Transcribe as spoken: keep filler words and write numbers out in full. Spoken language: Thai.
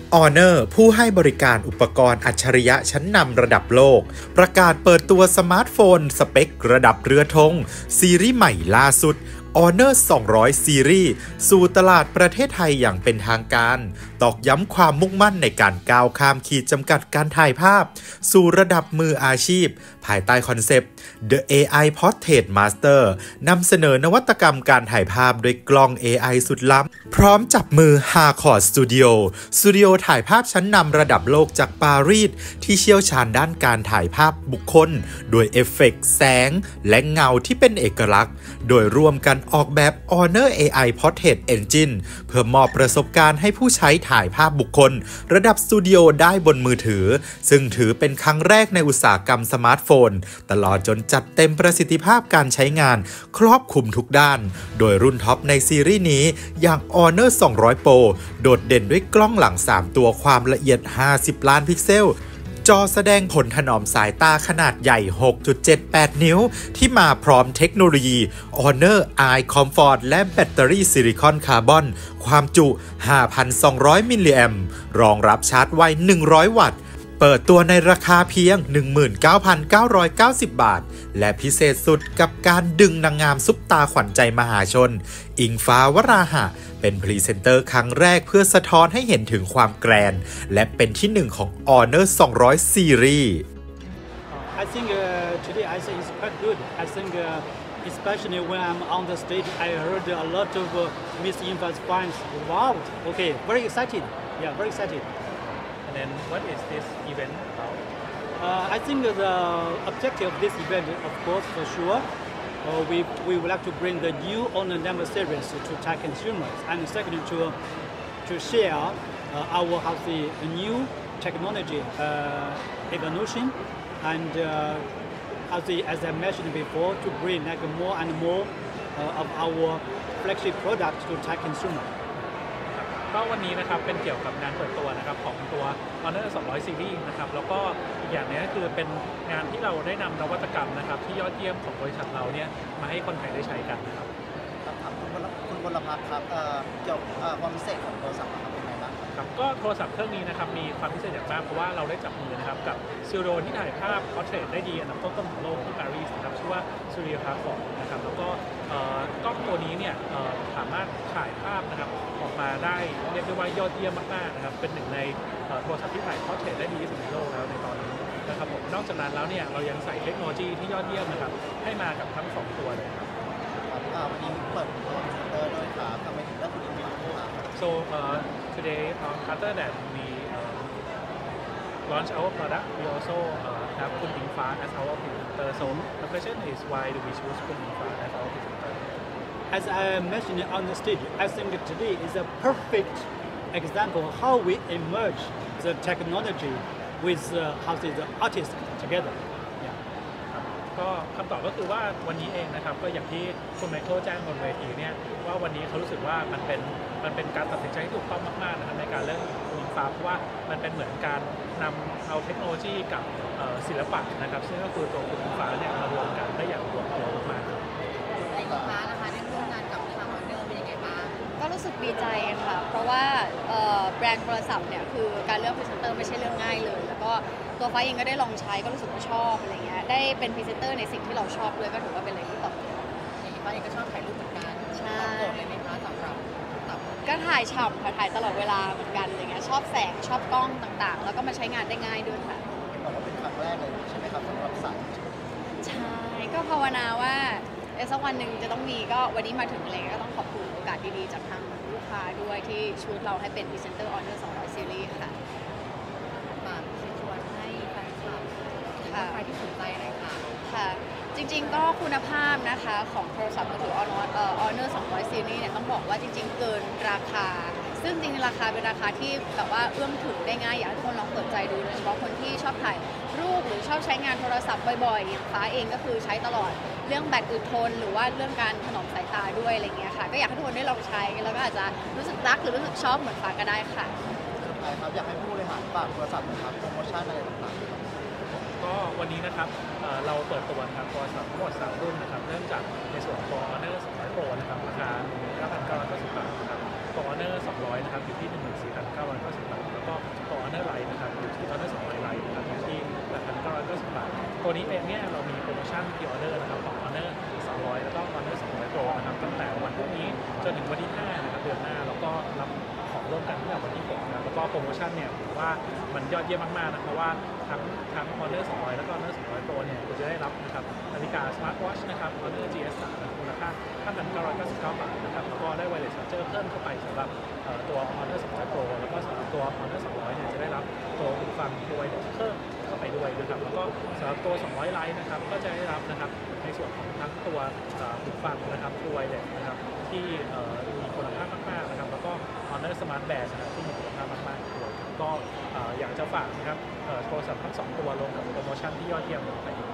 Honor ผู้ให้บริการอุปกรณ์อัจฉริยะชั้นนำระดับโลกประกาศเปิดตัวสมาร์ทโฟนสเปคระดับเรือธงซีรีส์ใหม่ล่าสุด Honor สองร้อย ซีรีส์สู่ตลาดประเทศไทยอย่างเป็นทางการตอกย้ำความมุ่งมั่นในการก้าวข้ามขีดจำกัดการถ่ายภาพสู่ระดับมืออาชีพภายใต้คอนเซปต์ The เอ ไอ Portrait Master นำเสนอนวัตกรรมการถ่ายภาพด้วยกล้อง เอ ไอ สุดล้ำพร้อมจับมือ Harcourt Studio สตูดิโอถ่ายภาพชั้นนำระดับโลกจากปารีสที่เชี่ยวชาญด้านการถ่ายภาพบุคคลโดยเอฟเฟกต์แสงและเงาที่เป็นเอกลักษณ์โดยร่วมกันออกแบบ Honor เอ ไอ Portrait Engine เพื่อมอบประสบการณ์ให้ผู้ใช้ถ่ายภาพบุคคลระดับสตูดิโอได้บนมือถือซึ่งถือเป็นครั้งแรกในอุตสาหกรรมสมาร์ทโฟนตลอดจนจัดเต็มประสิทธิภาพการใช้งานครอบคลุมทุกด้านโดยรุ่นท็อปในซีรีส์นี้อย่าง Honor สองร้อย Pro โดดเด่นด้วยกล้องหลังสามตัวความละเอียดห้าสิบล้านพิกเซลจอแสดงผลถนอมสายตาขนาดใหญ่ หกจุดเจ็ดแปด นิ้วที่มาพร้อมเทคโนโลยี Honor Eye Comfort และแบตเตอรี่ซิลิคอนคาร์บอนความจุ ห้าพันสองร้อย มิลลิแอมป์รองรับชาร์จไว หนึ่งร้อย วัตต์เปิดตัวในราคาเพียง หนึ่งหมื่นเก้าพันเก้าร้อยเก้าสิบ บาทและพิเศษสุดกับการดึงนางงามซุปตาขวัญใจมหาชนอิงฟ้าวราหะเป็นพรีเซนเตอร์ครั้งแรกเพื่อสะท้อนให้เห็นถึงความแกรนด์และเป็นที่หนึ่งของ Honor สองร้อย Series I think uh, today I think it's quite good. I think uh, especially when I'm on the stage, I heard a lot of uh, Miss Universe fans. Wow. Okay, very excited. Yeah, very excited. And then what is this event about? Uh, I think the objective of this event, of course, for sure, uh, we, we would like to bring the new Honor Number series to Thai consumers, and secondly, to to share uh, our how the new technology uh, evolution, and uh, as, the, as I mentioned before, to bring like more and more uh, of our flagship products to Thai consumers. ก็วันนี้นะครับเป็นเกี่ยวกับงานเปิดตัวนะครับของตัว Honor สองร้อย Series นะครับแล้วก็อีกอย่างนี้ก็คือเป็นงานที่เราได้นำนวัตกรรมนะครับที่ยอดเยี่ยมของบริษัทเราเนี่ยมาให้คนไทยได้ใช้กันนะครับครับคุณคุณวรพัฒน์ครับเกี่ยวกับความพิเศษของโทรศัพท์ครับเป็นไงบ้างครับก็โทรศัพท์เครื่องนี้นะครับมีความพิเศษอย่างมากเพราะว่าเราได้จับมือนะครับกับสตูดิโอที่ถ่ายภาพ Portrait ได้ดีอันดับต้นๆของโลกที่ปารีสนะครับชื่อว่า Studio Harcourt นะครับแล้วก็กล้องตัวนี้เนี่ยสามารถถ่ายภาพนะครับออกมาได้เรียกได้ว่ายอดเยี่ยมมากๆนะครับเป็นหนึ่งในโทรศัพท์ที่ถ่าย Portrait ได้ดีที่สุดในโลกแล้วในตอนนี้นะครับผมนอกจากนั้นแล้วเนี่ยเรายังใส่เทคโนโลยีที่ยอดเยี่ยมนะครับให้มากับทั้งสองตัวเลยครับวันนี้เปิดตัวคอมพิวเตอร์ด้วยครับทำไมถึงเลือกคุณอินฟ้าครับ So uh, today uh, after that we uh, launch our product we also uh, have Kun Ting Fa as our presenter so the question is why do we choose Kun Ting Fa as our presenter As I mentioned on the stage I think today is a perfect example how we emerge the technology with uh, how the artists together ก็คำตอบก็คือว่าวันนี้เองนะครับก็อย่างที่คุณไมเคิลแจ้งบนเวทีเนี่ยว่าวันนี้เขารู้สึกว่ามันเป็นมันเป็นการตัดสินใจที่ถูกต้องมากๆนะครับในการเลือกคุณฟ้าเพราะว่ามันเป็นเหมือนการนำเอาเทคโนโลยีกับศิลปะนะครับซึ่งก็คือตัวคุณฟ้าเนี่ยมารวมกันได้อย่างลงตัวมากๆในคุณฟ้านะคะได้ร่วมงานกับทาง Honor เป็นยังไงบ้างก็รู้สึกดีใจค่ะเพราะว่าแบรนด์โทรศัพท์เนี่ยคือการเลือกพรีเซนเตอร์ไม่ใช่เรื่องง่ายเลยแล้วก็ตัวฟ้าเองก็ได้ลองใช้ก็รู้สึกว่าชอบอะไรเงี้ยได้เป็นพรีเซนเตอร์ในสิ่งที่เราชอบด้วยก็ถือว่าเป็นอะไรที่ตอบโจทย์อย่างนี้ฟ้าเองก็ชอบถ่ายรูปเหมือนกันใช่ตอบโจทย์เลยไหมคะสำหรับก็ถ่ายฉ่ำค่ะถ่ายตลอดเวลาเหมือนกันอะไรเงี้ยชอบแสงชอบกล้องต่างๆแล้วก็มาใช้งานได้ง่ายด้วยค่ะบอกว่าเป็นครั้งแรกเลยใช่ไหมครับสำหรับสายใช่ก็ภาวนาว่าสักวันหนึ่งจะต้องมีก็วันนี้มาถึงอะไรก็ต้องขอบคุณโอกาสดีๆจากทางลูกค้าด้วยที่ชูเราให้เป็นพรีเซนเตอร์ Honor สองร้อย Series ค่ะฝากเชิญชวนให้แฟนคลับใครที่สนใจเลยค่ะค่ะจริงๆก็คุณภาพนะคะของโทรศัพท์มือถือ Honor สองร้อย Series เนี่ยต้องบอกว่าจริงๆเกินราคาซึ่งจริงๆราคาเป็นราคาที่แบบว่าเอื้อมถึงได้ง่ายอยากให้ทุกคนลองเปิดใจดูโดยเฉพาะคนที่ชอบถ่ายรูปหรือชอบใช้งานโทรศัพท์บ่อยๆอย่างฟ้าเองก็คือใช้ตลอดเรื่องแบตอึดทนหรือว่าเรื่องการถนอมสายตาด้วยอะไรเงี้ยค่ะก็อยากให้ทุกคนได้ลองใช้แล้วก็อาจจะรู้สึกรักหรือรู้สึกชอบเหมือนฟ้าก็ได้ค่ะสุดท้ายครับอยากให้ผู้บริหารฝากโทรศัพท์นะครับโปรโมชั่นอะไรต่างๆก็ก็วันนี้นะครับเราเปิดตัวนะครับโทรศัพท์ทั้งหมดสามรุ่นนะครับเริ่มจากในส่วนของ Honor สองร้อย Pro นะครับราคา หนึ่งหมื่นเก้าพันเก้าร้อยเก้าสิบบาทนะครับตัว Honor สองร้อยนะครับอยู่ที่ หนึ่งหมื่นสี่พันเก้าร้อยเก้าสิบบาทแล้วก็ตัว Honor Lite นะครับอยู่ที่ Honor สองร้อย Lite นะครับอยู่ที่ แปดพันเก้าร้อยเก้าสิบบาทตัวนี้เองเนี่ยเรามีโปรโมชั่นพรีออเดอร์นะครับของ Honor สองร้อยแล้วก็ Honor สองร้อย Pro นะครับตั้งแต่วันพรุ่งนี้จนถึงวันที่ห้านะครับเดือนหน้าแล้วก็รับของร่วมกันตั้งแต่วันที่หกนะครับแล้วก็โปรโมชั่นเนี่ยถือว่ามันยอดเยี่ยมมากๆนะเพราะว่าทั้งทั้ง Honor สองร้อยแล้วก็ Honor สองร้อย Pro เนี่ยคุณจะได้รับนะครับนาฬิกา Smart Watch นะครับ Honor จี เอส สาม มูลค่า ห้าพันเก้าร้อยเก้าสิบเก้าบาทนะครับแล้วก็ได้ Wireless Charger เพิ่มเข้าไปสำหรับตัว Honor สองร้อย Pro แล้วก็สำหรับตัว Honor สองร้อยเนี่ยจะได้รับตัวหูฟัง Wireless เพิ่มเข้าไปด้วยนะครับแล้วก็สำหรับตัว สองร้อย Lite นะครับก็จะได้รับนะครับในส่วนของทั้งตัวหูฟังนะครับ Wireless นะครับที่มีคุณภาพมากๆนะครับแล้วก็ Honor Smart Band นะครับที่มีคุณภาพมากๆด้วยก็อยากจะฝากนะครับโทรศัพท์ทั้งสองตัวลงกับโปรโมชั่นที่ยอดเยี่ยมไป